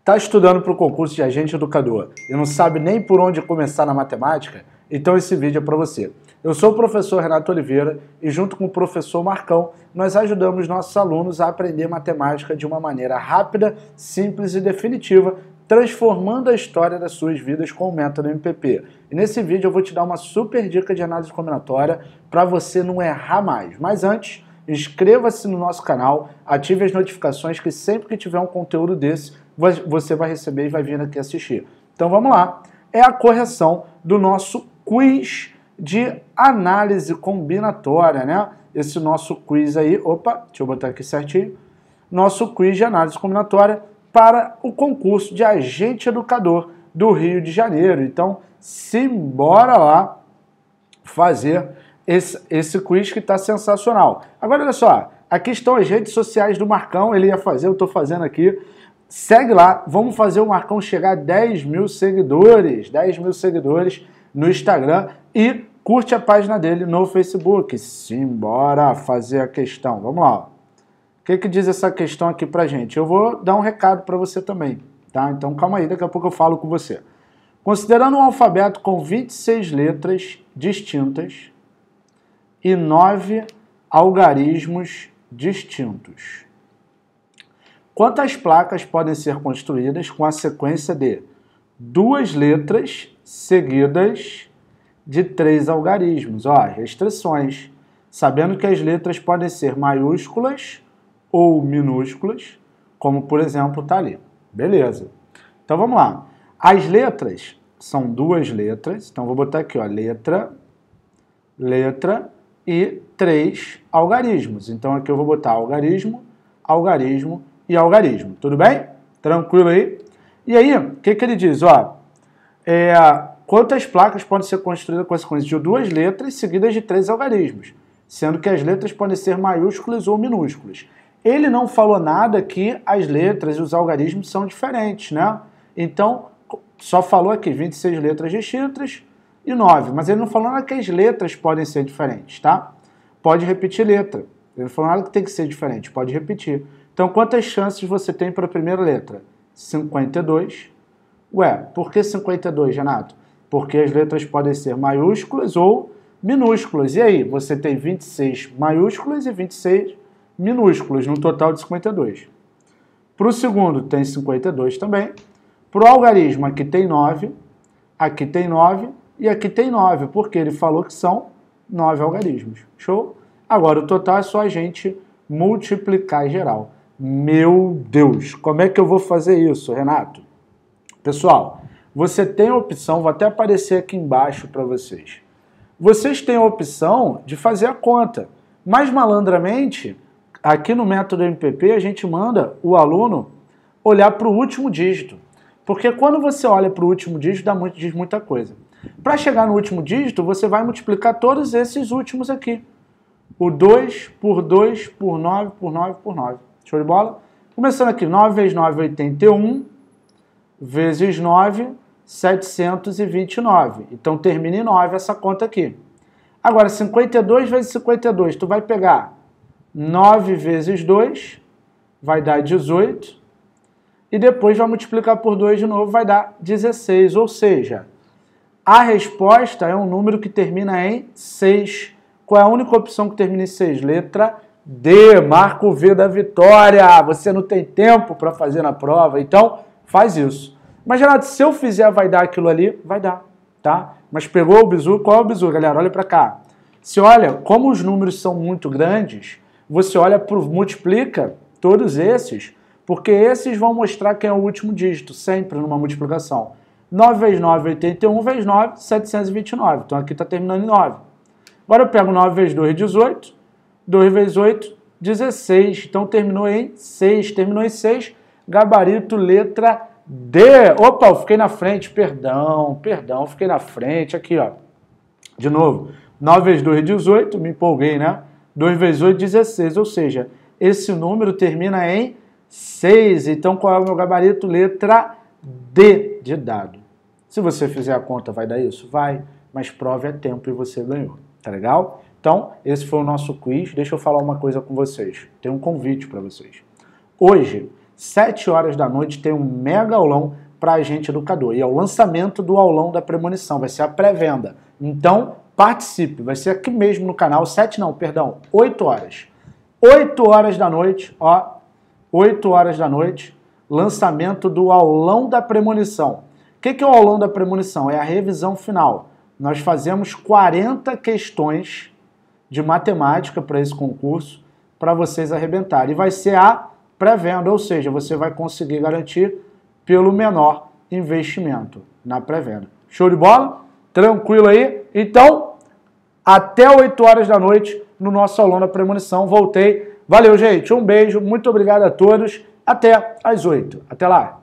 Está estudando para o concurso de agente educador e não sabe nem por onde começar na matemática? Então esse vídeo é para você. Eu sou o professor Renato Oliveira e junto com o professor Marcão, nós ajudamos nossos alunos a aprender matemática de uma maneira rápida, simples e definitiva, transformando a história das suas vidas com o método MPP. E nesse vídeo eu vou te dar uma super dica de análise combinatória para você não errar mais. Mas antes, inscreva-se no nosso canal, ative as notificações que sempre que tiver um conteúdo desse, você vai receber e vai vir aqui assistir. Então vamos lá. É a correção do nosso quiz de análise combinatória, né? Esse nosso quiz aí, opa, deixa eu botar aqui certinho. Nosso quiz de análise combinatória para o concurso de agente educador do Rio de Janeiro. Então, simbora lá fazer esse quiz que está sensacional. Agora, olha só, aqui estão as redes sociais do Marcão, ele ia fazer, eu estou fazendo aqui. Segue lá, vamos fazer o Marcão chegar a 10 mil seguidores, 10 mil seguidores no Instagram e curte a página dele no Facebook. Simbora fazer a questão, vamos lá. O que diz essa questão aqui pra gente? Eu vou dar um recado para você também, tá? Então calma aí, daqui a pouco eu falo com você. Considerando um alfabeto com 26 letras distintas e 9 algarismos distintos, quantas placas podem ser construídas com a sequência de 2 letras seguidas de 3 algarismos? Ó, restrições. Sabendo que as letras podem ser maiúsculas ou minúsculas, como por exemplo tá ali. Beleza. Então vamos lá. As letras são 2 letras, então vou botar aqui, ó, letra e 3 algarismos. Então aqui eu vou botar algarismo, algarismo e algarismo. Tudo bem? Tranquilo aí? E aí, o que ele diz? Ó, quantas placas podem ser construídas com a sequência de 2 letras seguidas de 3 algarismos, sendo que as letras podem ser maiúsculas ou minúsculas. Ele não falou nada que as letras e os algarismos são diferentes, né? Então, só falou aqui 26 letras distintas e 9, mas ele não falou nada que as letras podem ser diferentes, tá? Pode repetir letra. Ele não falou nada que tem que ser diferente, pode repetir. Então, quantas chances você tem para a primeira letra? 52. Ué, por que 52, Renato? Porque as letras podem ser maiúsculas ou minúsculas. E aí, você tem 26 maiúsculas e 26 minúsculas, no total de 52. Para o segundo, tem 52 também. Para o algarismo, aqui tem 9 e aqui tem 9, porque ele falou que são 9 algarismos. Show? Agora, o total é só a gente multiplicar em geral. Meu Deus, como é que eu vou fazer isso, Renato? Pessoal, você tem a opção, vou até aparecer aqui embaixo para vocês. Vocês têm a opção de fazer a conta. Mais malandramente, aqui no método MPP, a gente manda o aluno olhar para o último dígito. Porque quando você olha para o último dígito, diz muita coisa. Para chegar no último dígito, você vai multiplicar todos esses últimos aqui. O 2 por 2 por 9 por 9 por 9. Show de bola? Começando aqui, 9 vezes 9, 81, vezes 9, 729. Então termina em 9 essa conta aqui. Agora, 52 vezes 52, tu vai pegar 9 vezes 2, vai dar 18, e depois vai multiplicar por 2 de novo, vai dar 16. Ou seja, a resposta é um número que termina em 6. Qual é a única opção que termina em 6? Letra D, marca o V da vitória. Você não tem tempo para fazer na prova, então faz isso. Mas, Renato, se eu fizer vai dar aquilo ali? Vai dar, tá? Mas pegou o bizu? Qual é o bizu, galera? Olha para cá. Se olha, como os números são muito grandes, você olha, multiplica todos esses, porque esses vão mostrar quem é o último dígito, sempre numa multiplicação. 9 vezes 9, 81, vezes 9, 729. Então aqui está terminando em 9. Agora eu pego 9 vezes 2, 18. 2 vezes 8, 16. Então terminou em 6. Terminou em 6, gabarito letra D. Opa, eu fiquei na frente, perdão, fiquei na frente. Aqui, ó. De novo, 9 vezes 2, 18. Me empolguei, né? 2 vezes 8, 16. Ou seja, esse número termina em 6. Então qual é o meu gabarito? Letra D de dado. Se você fizer a conta, vai dar isso? Vai, mas prove a tempo e você ganhou. Tá legal? Então, esse foi o nosso quiz. Deixa eu falar uma coisa com vocês. Tem um convite para vocês. Hoje, 7 horas da noite tem um mega aulão para agente educador. E é o lançamento do aulão da premonição, vai ser a pré-venda. Então, participe, vai ser aqui mesmo no canal, 8 horas. 8 horas da noite, ó, 8 horas da noite, lançamento do aulão da premonição. O que é o aulão da premonição? É a revisão final. Nós fazemos 40 questões de matemática para esse concurso, para vocês arrebentarem. E vai ser a pré-venda, ou seja, você vai conseguir garantir pelo menor investimento na pré-venda. Show de bola? Tranquilo aí? Então, até 8 horas da noite no nosso aulão da premonição. Voltei. Valeu, gente. Um beijo. Muito obrigado a todos. Até às 8. Até lá.